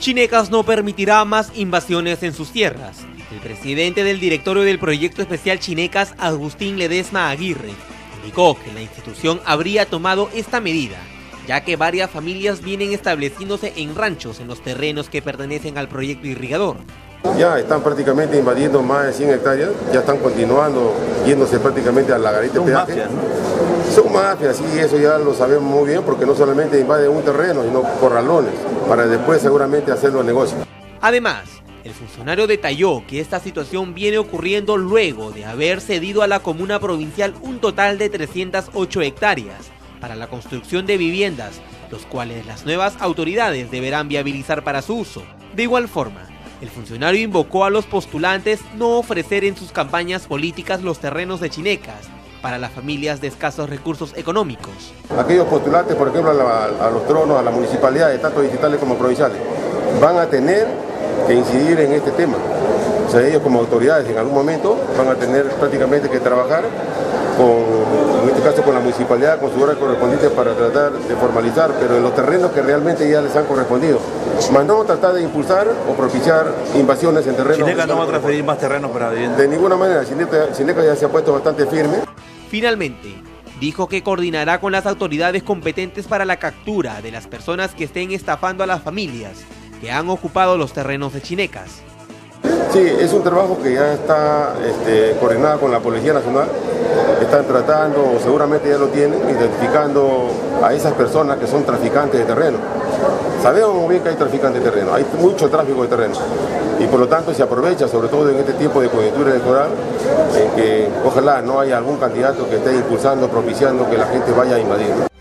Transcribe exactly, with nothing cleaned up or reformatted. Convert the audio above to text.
Chinecas no permitirá más invasiones en sus tierras. El presidente del directorio del proyecto especial Chinecas, Agustín Ledesma Aguirre, indicó que la institución habría tomado esta medida, ya que varias familias vienen estableciéndose en ranchos en los terrenos que pertenecen al proyecto irrigador. Ya están prácticamente invadiendo más de cien hectáreas, ya están continuando yéndose prácticamente a la garita de peaje. Son mafias, ¿no? Son mafias, sí, eso ya lo sabemos muy bien, porque no solamente invaden un terreno, sino corralones, para después seguramente hacer los negocios. Además, el funcionario detalló que esta situación viene ocurriendo luego de haber cedido a la comuna provincial un total de trescientas ocho hectáreas para la construcción de viviendas, los cuales las nuevas autoridades deberán viabilizar para su uso. De igual forma, el funcionario invocó a los postulantes no ofrecer en sus campañas políticas los terrenos de Chinecas para las familias de escasos recursos económicos. Aquellos postulantes, por ejemplo, a, la, a los tronos, a las municipalidades, tanto digitales como provinciales, van a tener que incidir en este tema. O sea, ellos como autoridades en algún momento van a tener prácticamente que trabajar con, en este caso con la municipalidad, con su hora correspondiente para tratar de formalizar, pero en los terrenos que realmente ya les han correspondido. Más no tratar de impulsar o propiciar invasiones en terrenos. Chineca no va a transferir más terrenos para vivienda. De ninguna manera, Chineca, Chineca ya se ha puesto bastante firme. Finalmente, dijo que coordinará con las autoridades competentes para la captura de las personas que estén estafando a las familias que han ocupado los terrenos de Chinecas. Sí, es un trabajo que ya está este, coordinado con la Policía Nacional. Están tratando, o seguramente ya lo tienen, identificando a esas personas que son traficantes de terreno. Sabemos muy bien que hay traficantes de terreno, hay mucho tráfico de terreno. Y por lo tanto se aprovecha, sobre todo en este tipo de coyuntura electoral, en que ojalá no haya algún candidato que esté impulsando, propiciando que la gente vaya a invadir, ¿no?